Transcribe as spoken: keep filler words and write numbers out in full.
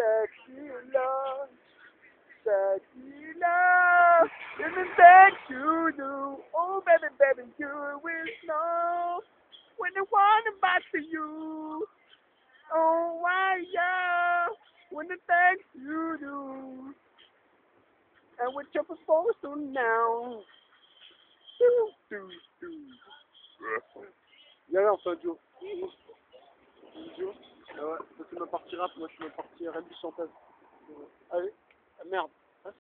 sexy love, sexy love, isn't that you do? Oh baby, baby, you will know when the one about to you. Oh why yeah, when the things you do, and with your proposal now. Do, do, do. Viens là, on fait un duo. Un duo. Ah ouais, toi tu me parties rap, moi je me partie R and B chanteuse. Allez, ah, merde.